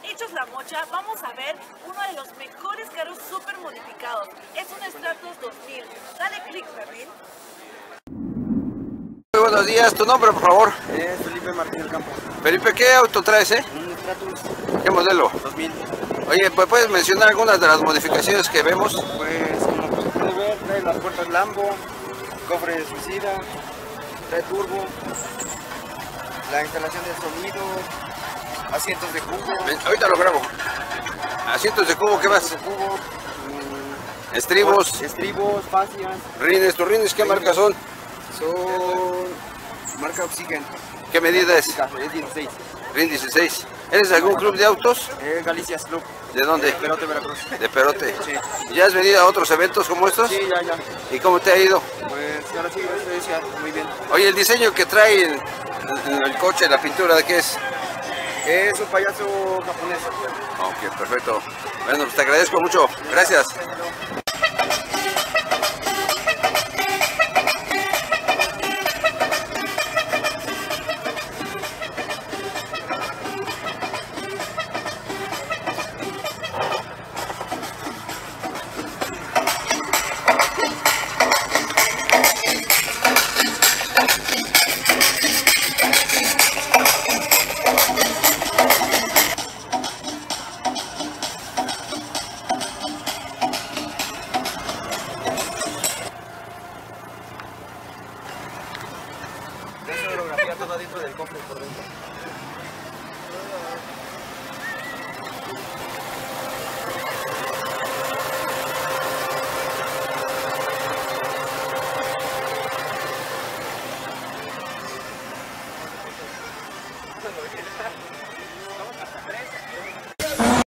Hechos la Mocha, vamos a ver uno de los mejores carros súper modificados. Es un Stratos 2000. Dale click, Fermín. Muy buenos días, tu nombre por favor. Felipe Martín del Campo. Felipe, ¿qué auto traes, Un Stratus ¿Qué modelo? 2000. Oye, pues puedes mencionar algunas de las modificaciones que vemos. Pues como se puede ver, trae las puertas Lambo, cofre de suicida, trae turbo, la instalación de sonido, asientos de cubo. Ahorita lo grabo. Asientos de cubo, ¿qué más? De cubo, Estribos, estribos, fascias. rines. ¿Tus rines qué marca son? Son marca Oxygen. ¿Qué medida es? Es 16. RIN 16. ¿Eres de algún club de autos? Es Galicias Club. ¿De dónde? Perote, Veracruz. De Perote. Sí. ¿Ya has venido a otros eventos como estos? Sí, ya. ¿Y cómo te ha ido? Pues ahora sí, experiencia muy bien. Oye, el diseño que trae en el coche, la pintura, ¿de qué es? Es un payaso japonés. Ok, perfecto. Bueno, pues te agradezco mucho. Gracias.